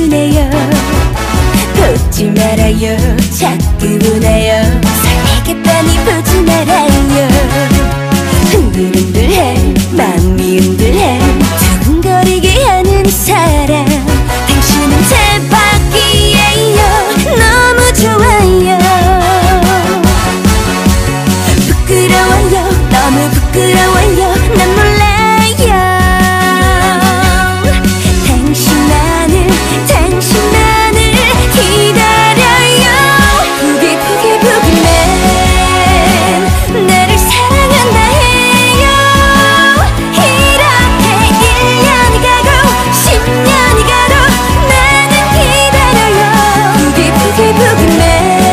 분해요. 보지 말아요, 자꾸 보나요. 설레게 뻔히 보지 말아요. 흔들흔들해, 마음이 흔들해. 두근거리게 하는 사람, 당신은 대박이에요. 너무 좋아요. 부끄러워요, 너무 부끄러워요. 난 몰라요. 당신만을 기다려요. 부기부기부기맨 나를 사랑한다 해요. 이렇게 1년이 가고 10년이 가도 나는 기다려요. 부기부기부기맨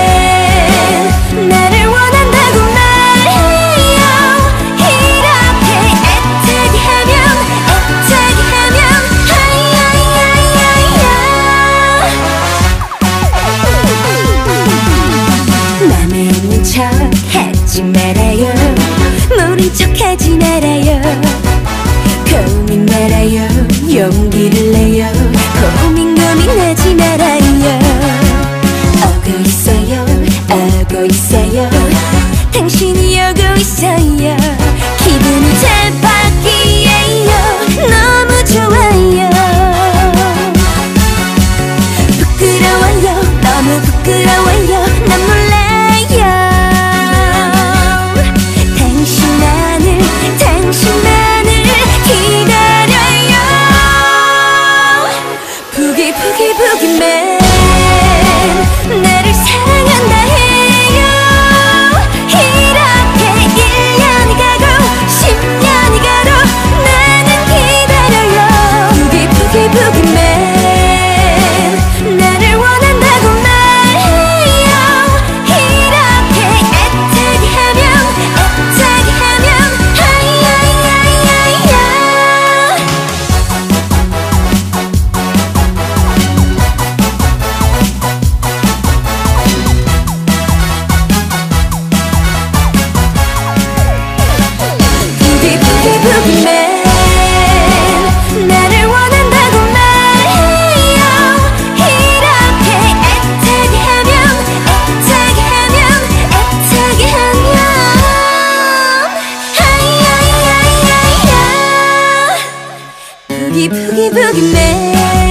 나를 원한다고 말해요. 이렇게 애타게 하면 맘에 있는 척 하지 말아요. 모른 척 하지 말아요. 고민 말아요. 용기를 내요. 고민하지 말아요. 오고 있어요, 오고 있어요. 당신이 오고 있어요. 기분이 대박이에요. 너무 좋아요. 부끄러워요, 너무 부끄러워요. 난 몰라요. 당신만을 기다려요. 부기부기맨 나를 사랑한다 해요. 이렇게 1년이 가고 10년이 가도 나는 기다려요. 부기부기맨 나를 원한다고 말해요. 이렇게 애타게 하면 부기부기맨 나를 원한다고 말해요. 이렇게 애타게 하면 부기부기부기맨